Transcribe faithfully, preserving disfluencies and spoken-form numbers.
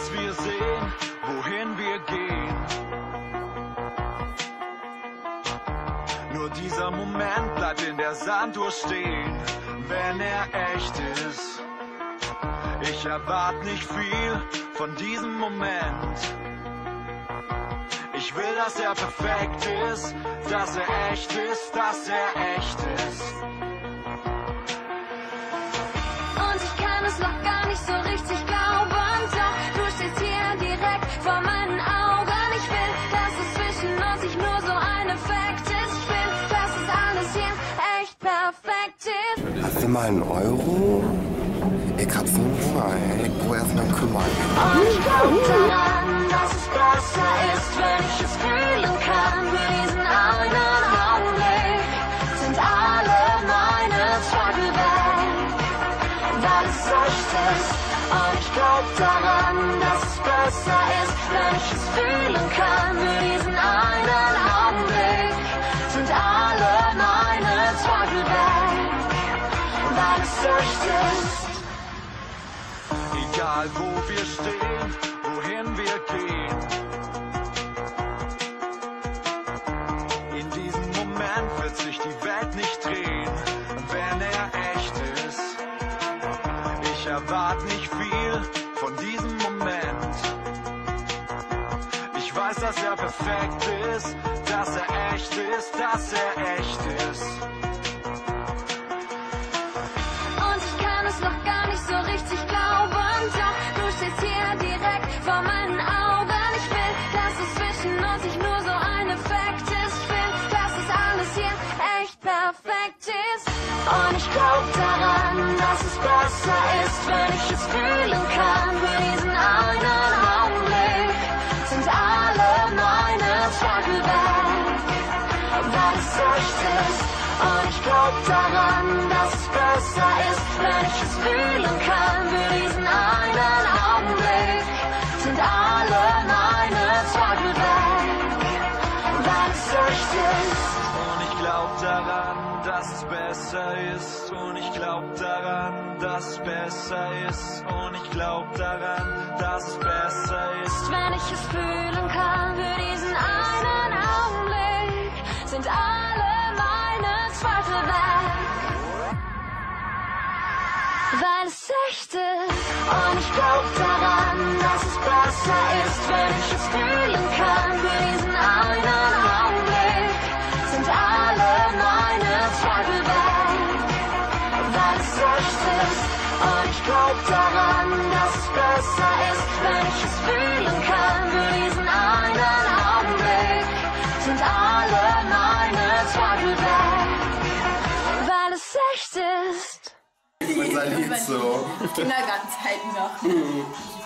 was wir sehen, wohin wir gehen. Nur dieser Moment bleibt in der Sanduhr stehen, wenn er echt ist. Ich erwarte nicht viel von diesem Moment. Ich will, dass er perfekt ist, dass er echt ist, dass er echt ist. Und ich kann es noch gar nicht so richtig glauben, doch du stehst hier direkt vor meinen Augen. Ich will, dass es zwischen uns nicht nur so ein Effekt ist. Ich will, dass es alles hier echt perfekt ist. Hast du mal einen Euro? Ich hab so einen Hunger, ey. Ich brauch erst mal kümmern. Und ich glaub daran, dass es besser ist, wenn ich es fühlen kann. Für diesen einen Augenblick sind alle meine Zweifel weg, weil es echt ist. Und ich glaub daran, dass es besser ist, wenn ich es fühlen kann. Für diesen einen Augenblick sind alle meine Zweifel weg, weil es echt ist. Egal wo wir stehen, wohin wir gehen. In diesem Moment wird sich die Welt nicht drehen, wenn er echt ist. Ich erwarte nicht viel von diesem Moment. Ich weiß, dass er perfekt ist, dass er echt ist, dass er echt ist. Und ich kann es noch gar nicht so richtig glauben, doch du stehst hier direkt vor meinen Augen. Ich will, dass es zwischen uns nicht nur so ein Effekt ist. Ich will, dass es alles hier echt perfekt ist. Und ich glaub daran, dass es besser ist, wenn ich es fühlen kann. Für diesen einen Augenblick sind alle meine Zweifel weg, weil es echt ist. Und ich glaub daran, dass es besser ist, wenn ich es fühlen kann. Für diesen einen Augenblick sind alle meine Zweifel weg, weil es echt ist. Und ich glaub daran, dass es besser ist. Und ich glaub daran, dass es besser ist. Und ich glaub daran, dass es besser ist. Wenn ich es fühlen kann, für diesen einen Augenblick sind alle meine Zweifel weg, weil es echt ist. Und ich glaub daran, dass es besser ist, wenn ich es fühlen kann. Für diesen einen Augenblick sind alle meine Zweifel weg, weil es echt ist. Und ich glaub daran, dass es besser ist, wenn ich es fühlen kann. Für diesen einen Augenblick sind alle meine Zweifel weg, weil es echt ist. Ich bin sein Lied so. Kindergartenzeiten noch.